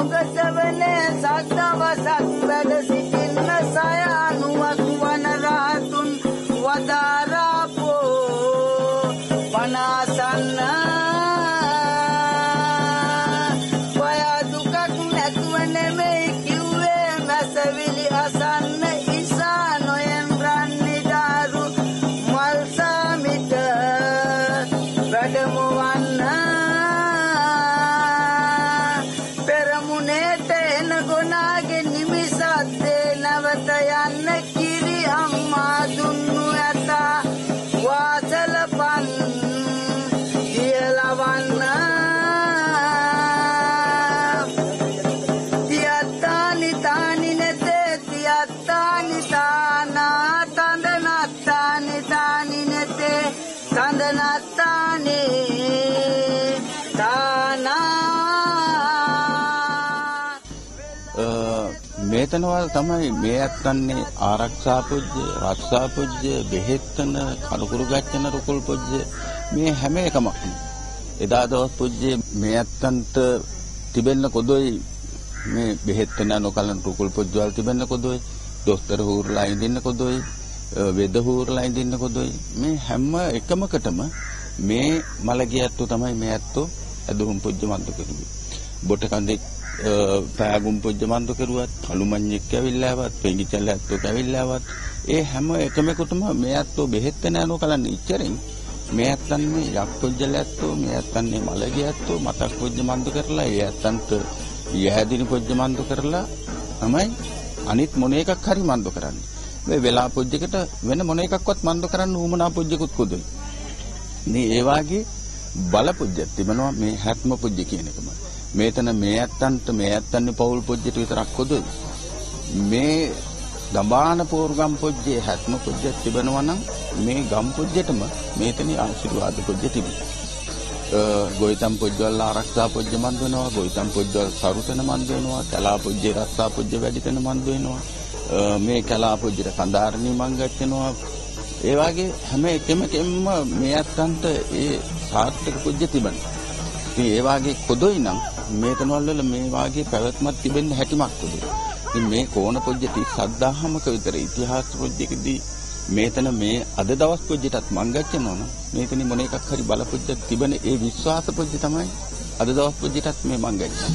සුගසවනේ සද්දවසක් වැඩ සිටින්න සයනුවක් වනරහතුන් වදාරාපෝ පනාසන්න වය දුකක් නැතුව නෙමෙයි කිව්වේ මැසවිලි අසන්න ඉසා නොයෙන් රන්නිදාරු මල් සමිත වැඩමවන්න පෙරමුණේට එන ගොනාගේ නිමිසද්දේ නැවත යන්න කිරි අම්මා දුන්නු ඇත වාසලපන් දියලවන්න තියත්තානි තානි නෙතේ තියත්තානි තානා තඳනත්තානි තානි නෙතේ තඳනත්තානි මේතනවල තමයි මේ ඇත්තන්නේ ආරක්ෂා පොජ්ජ, රක්ෂා පොජ්ජ, බෙහෙත්තන, කනුකුරු ගච්ඡන රුකුල් පොජ්ජ මේ හැම එකම. එදා දවස් පොජ්ජේ මේ ඇත්තන්ට තිබෙන්න කොදොයි මේ බෙහෙත්තන නොකලන රුකුල් පොජ්ජ වල තිබෙන්න කොදොයි, දොස්තර හූරලා ඉඳින්න කොදොයි, වෙද හූරලා ඉඳින්න කොදොයි මේ හැම එකමකටම මේ මලගියත්තු තමයි මේ ඇත්තෝ ඇදුම් පොජ්ජ මන්දු කෙරුවේ. බොට කන්දේ පෑගුම් පොජ්ජ මන්දු කෙරුවත්, කළුමඤ්ඤෙක් ඇවිල්ලාවත්, පෙඟිචල ඇත්තෝ ඇවිල්ලාවත් ඒ හැම එකමකටම මේ ඇත්තෝ බෙහෙත් නෑනෝ කලන්නේ ඉච්චරෙන් මේ ඇත්තන්නේ යක් පොජ්ජල ඇත්තෝ, මේ ඇත්තන්නේ මලගියත්තු මතක් පොජ්ජ මන්දු කරලා ඒ ඇත්තන්ට යහැදිනි පොජ්ජ මන්දු කරලා තමයි අනිත් මොන එකක් හරි මන්දු කරන්නේ. මේ වෙලා පොජ්ජකට වෙන මොන එකක්වත් මන්දු කරන්න උමනා පොජ්ජකුත් කොදුයි. මේ ඒ වාගේ බල පොජ්ජක් තිබෙනවා මේ හැත්ම පොජ්ජ කියන එකම. මේතන මේ ඇත්තන්ට මේ ඇත්තන්නේ පෞල් පොජ්ජට විතරක් කොදුයි. මේ දඹාන පෝර්ගම් පොජ්ජේ හැත්ම පොජ්ජක් තිබෙනවා නම් මේ ගම් පොජ්ජටම මේතන ආශිර්වාද පොජ්ජ තිබෙනවා. ගොවිතම් පොජ්ජවල ආරක්ෂා පොජ්ජ මන්ද වෙනවා, ගොවිතම් පොජ්ජවල සරුතන මන්ද වෙනවා, කලා පොජ්ජේ රක්ෂා පොජ්ජ වැඩිතන මන්ද වෙනවා. මේ කලා පොජ්ජට කඳාරණී මං ගච්චනවා. ඒ වගේ හැම එකෙම මේ අත්තන්ට ඒ සාර්ථක පොජ්ජ තිබෙනවා. ඉතින් ඒ වගේ කොදොයි නම් මේතනවල වල මේ වගේ පැවැත්මක් තිබෙන්න හැටිමක් කොදොයි. ඉතින් මේ කෝණ පොජ්ජ 37000ක විතර ඉතිහාස පොජ්ජකදී මේතන මේ අද දවස් පොජ්ජටත් මං ගච්චනවා නම් මේතන මොන එකක් හරි බල පොජ්ජක් තිබෙන ඒ විශ්වාස පොජ්ජ තමයි අද දවස් පොජ්ජටත් මේ මං ගච්චන්නේ.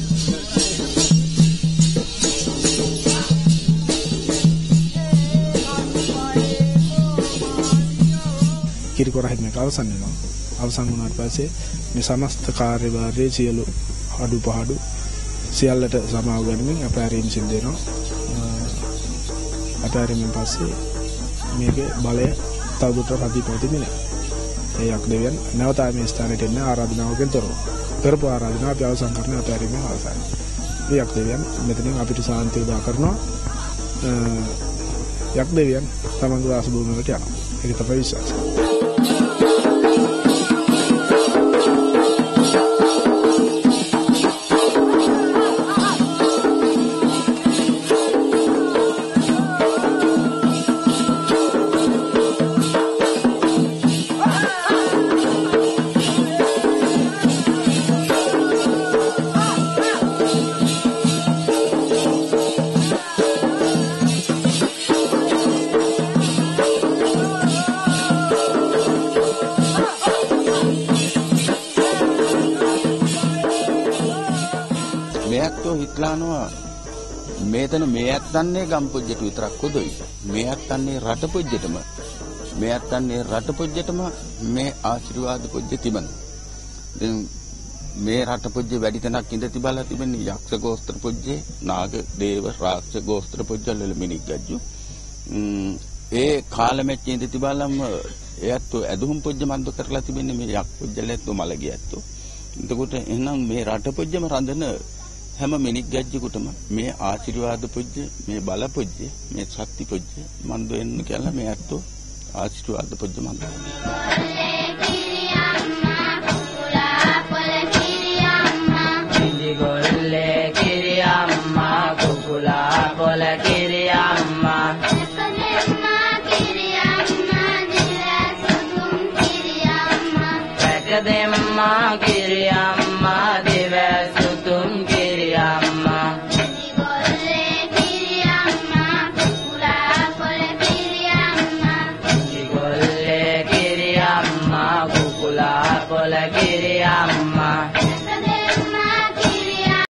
කිරිකොරහින් මේක අවසන් වෙනවා. අවසන් වුණාට පස්සේ මේ සමස්ත කාර්යභාරයේ සියලු අඩුපාඩු සියල්ලට සමාව ගනිමින් අපෑරීම් සිදු වෙනවා. අපෑරීමෙන් පස්සේ මේකේ බලය තවදුරටත් රැඳී පවතින්නේ නැහැ. ඒ යක් දෙවියන් නැවත මේ ස්ථානයට එන්න ආරාධනාවකින් තොරව කරපු ආරාධනාව අපි අවසන් කරන අපෑරීමෙන් අවසන්. ඒ යක් දෙවියන් මෙතනින් අපිට සාන්තිය උදා කරනවා. යක් දෙවියන් තමන්ගේ වාස භූමියට යනවා. ඒක තමයි විශ්වාසය. හිටලානවා මේතන මේ ඇත්තන්නේ ගම් පොජ්ජට විතරක් කොදොයි. මේ ඇත්තන්නේ රට පොජ්ජටම මේ ආශිර්වාද පොජ්ජ තිබෙනවා. දැන් මේ රට පොජ්ජ වැඩි තැනක් ඉඳ තිබලා තිබෙන්නේ යක්ෂ ගෝස්ත්‍ර පොජ්ජේ, නාග දේව රාක්ෂ ගෝස්ත්‍ර පොජ්ජවල මිනික් ගජ්ජු. ඒ කාලෙමෙච්ච ඉඳ තිබලම එයත් ඇදුම් පොජ්ජ මන්ද කරලා තිබෙන්නේ මේ යක් පොජ්ජලෙත් මලගියත්. එතකොට එහෙනම් මේ රට පොජ්ජම රඳන හැම මිනික් ගැජ්ජෙකුටම මේ ආශිර්වාද පොජ්ජ, මේ බල පොජ්ජ, මේ ශක්ති පොජ්ජ මන්ද වෙන්න කියලා මේ අත්තු ආශිර්වාද පොජ්ජ මන්ද. Demma Kiriyamma Divasutum Kiriyamma ඔලගේ